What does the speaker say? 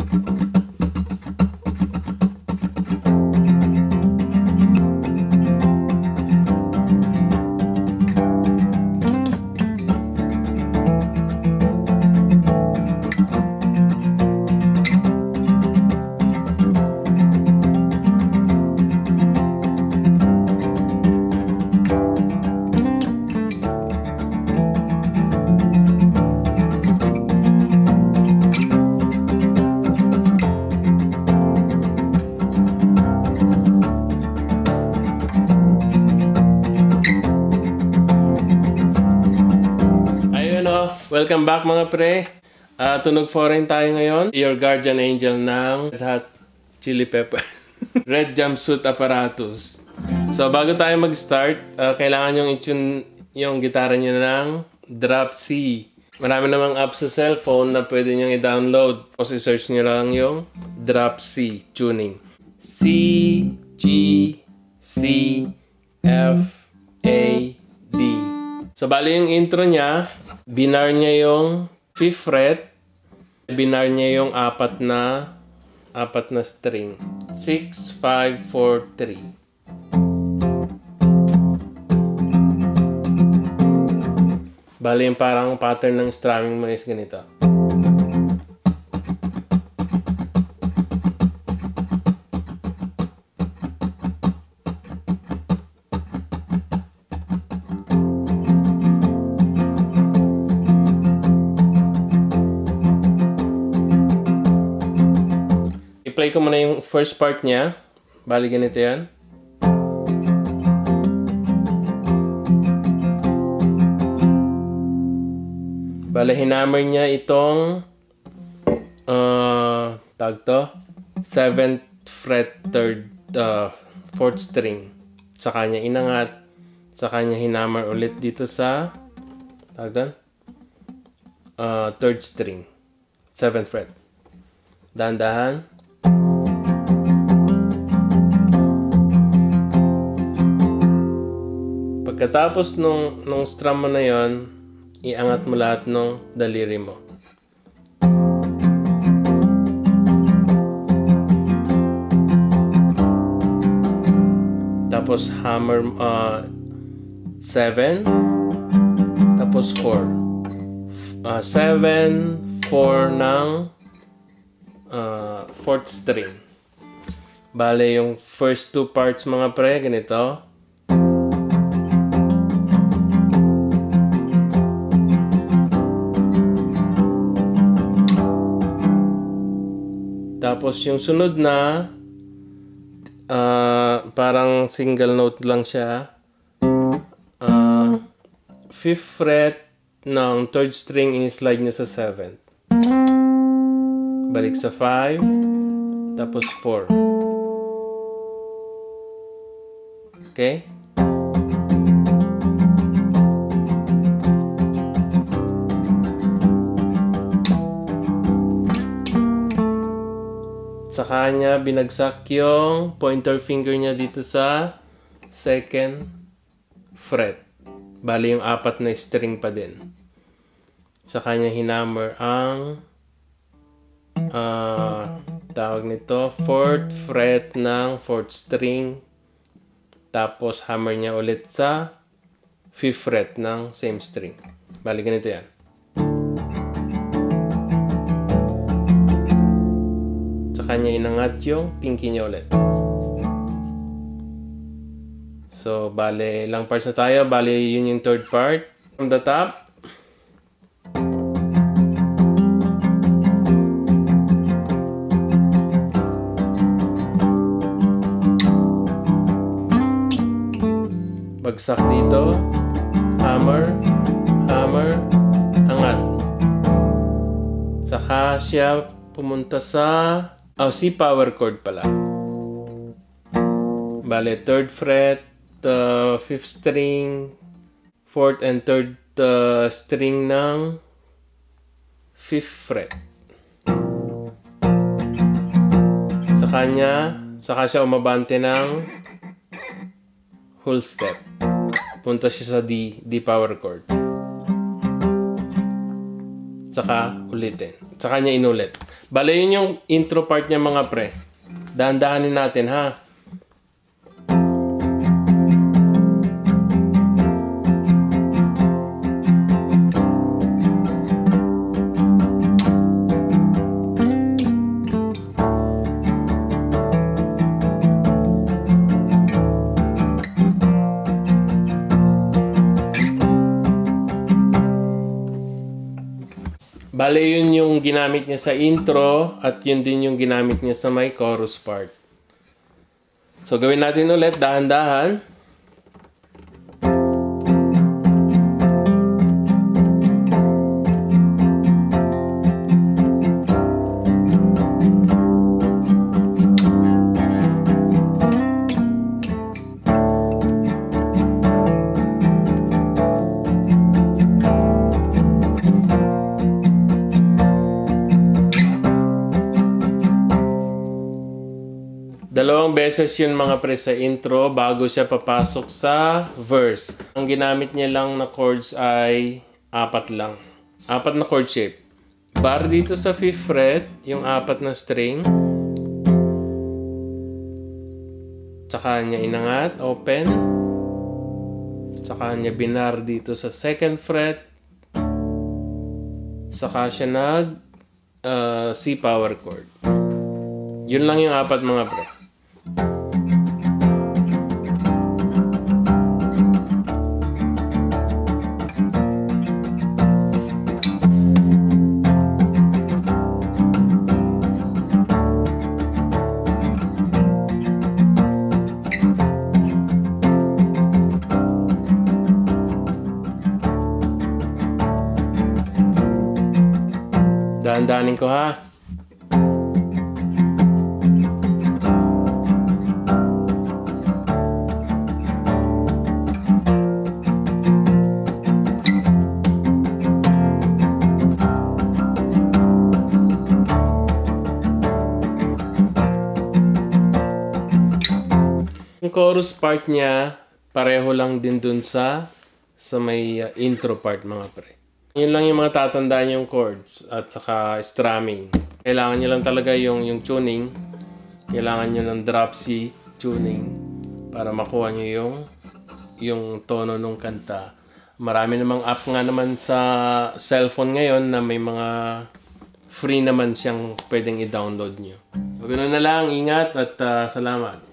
Welcome back mga pre. Tunog foreign tayo ngayon. Your guardian angel ng Red Hot Chili Pepper. Red Jumpsuit Apparatus. So bago tayo mag-start, kailangan yung i-tune yung gitara nyo ng Drop C. Marami namang apps sa cellphone na pwede nyo i-download. Tapos i-search nyo lang yung Drop C tuning. C, G, C, F, A, D. So bali yung intro niya, binar niya yung 5th fret, binar niya yung apat na string. 6, 5, 4, 3. Bali yung parang pattern ng strumming mo is ganito. I-play ko muna yung first part niya. Bali ganito yan. Bali hinammer niya itong tag to 7th fret 4th string. Saka niya inangat. Saka niya hinammer ulit dito sa tag doon 3rd string. 7th fret. Dahan-dahan. Pagkatapos nung strum mo na yon, iangat mo lahat ng daliri mo. Tapos hammer 7, tapos 4. 7, 4 ng 4th string. Bale yung first two parts mga pre, ganito. Tapos yung sunod na parang single note lang siya. 5th fret ng 3rd string in-slide niya sa 7th. Balik sa 5, tapos 4. Okay? Saka niya binagsak yung pointer finger niya dito sa 2nd fret. Bali yung 4 na string pa din. Saka niya hinammer ang tawag nito 4th fret ng 4th string. Tapos hammer niya ulit sa 5th fret ng same string. Bali ganito yan. Kanya inangat yung pinky niya ulit. So, bale, ilang parts na tayo. Bale, yun yung 3rd part. From the top. Bagsak dito. Hammer. Hammer. Angat. Saka siya pumunta sa C power chord pala. Bale, 3rd fret, 5th string, 4th and 3rd string ng 5th fret. Saka siya umabante ng whole step. Punta siya sa D power chord. Saka ulitin. Saka niya inulit. Bale, yun yung intro part niya mga pre. Dahan-dahanin natin ha. Bale, yun yung ginamit niya sa intro at yun din yung ginamit niya sa may chorus part. So, gawin natin ulit, dahan-dahan. Dalawang beses yun mga pre sa intro bago siya papasok sa verse. Ang ginamit niya lang na chords ay 4 lang. 4 na chord shape. Bar dito sa 5th fret, yung 4 na string. Tsaka niya inangat, open. Tsaka niya binar dito sa 2nd fret. Saka siya nag C power chord. Yun lang yung 4 mga pre. Dahan-dahanin ko ha. Yung chorus part niya, pareho lang din dun sa may intro part mga pre. Yun lang yung mga tatandaan yung chords at saka strumming. Kailangan nyo lang talaga yung tuning. Kailangan nyo ng drop C tuning para makuha nyo yung tono ng kanta. Marami namang app nga naman sa cellphone ngayon na may mga free naman siyang pwedeng i-download nyo. So, ganoon na lang. Ingat at salamat.